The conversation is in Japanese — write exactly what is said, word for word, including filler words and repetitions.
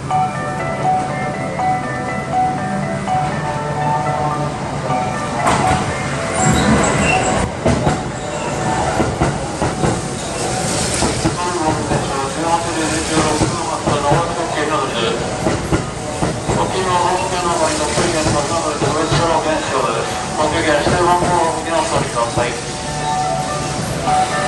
ご注意して番号を見直してください。